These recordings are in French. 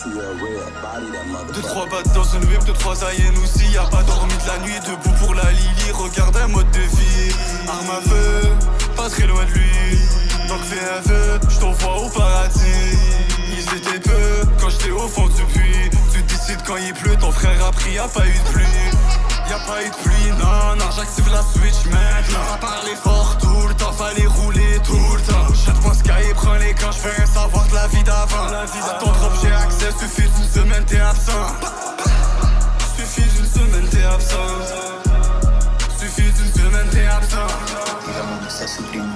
Deux, trois battes dans une whip, deux, trois Ayen aussi. Y'a pas dormi de la nuit, debout pour la Lily. Regarde un mode de vie, arme à feu, pas très loin de lui. Donc fais un vœu, j't'envoie au paradis. Ils étaient peu quand j'étais au fond du puits. Tu décides quand il pleut, ton frère a pris, y'a pas eu de pluie. Y'a pas eu de pluie, non, non, j'active la switch maintenant. Ça parlait fort tout le temps, fallait rouler tout le temps. Jette-moi Sky et prends les camps, j'fais un savoir de la vie d'avant. À ton drop j'ai accès, suffit d'une semaine t'es absent. Suffit d'une semaine t'es absent. Suffit d'une semaine t'es absent. Ça supprime.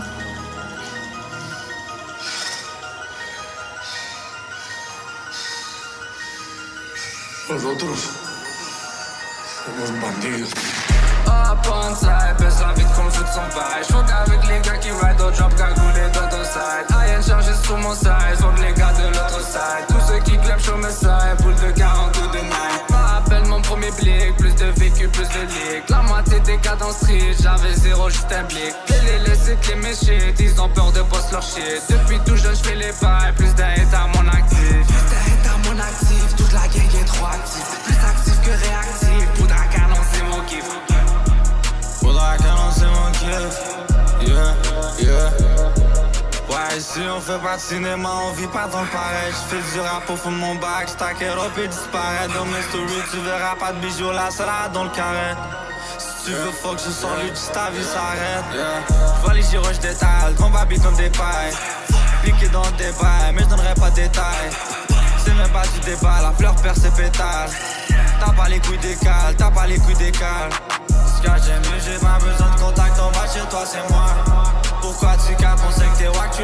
Nosotros somos bandidos. Up on side, baisse la vite comme foot son bail. J'fuck avec les gars qui ride au drop, cagoulés dans ton side. Ayen chargé sur mon side, j'voque les gars de l'autre side. Tous ceux qui clament sur mes sides, boule de 40 ou de 9. M'appelle mon premier blick, plus de vécu, plus de lick. La moitié des gars dans street, j'avais zéro, juste un blick. Les laisser clés mes shit, ils ont peur de post leur shit. Depuis tout jeune j'fais les bails, plus d'un hit à mon actif. Plus d'un hit à mon actif, toute la gang est trop active. Plus actif que réactif, faudra qu'annoncer mon kiff. Faudra qu'annoncer mon kiff. Yeah, yeah. Ouais, ici on fait pas de cinéma, on vit pas dans le pareil. J'fais du rap au fond de mon bac, j'stack it up et disparaît. Dans mes stories, tu verras pas de bijoux, la salade dans le carré. Si tu veux fuck, je sens lui, ta vie s'arrête. Yeah. J'vois les gyros, j'détale, combat big comme des pailles. Piqué dans le débat, mais j'donnerai pas de détails. C'est même pas du débat, la fleur perd ses pétales. T'as pas les couilles d'écale, t'as pas les couilles d'écale. J'aime mieux, j'ai pas besoin de contact, on va chez toi, c'est moi. Pourquoi tu capes, on sait que t'es wack, tu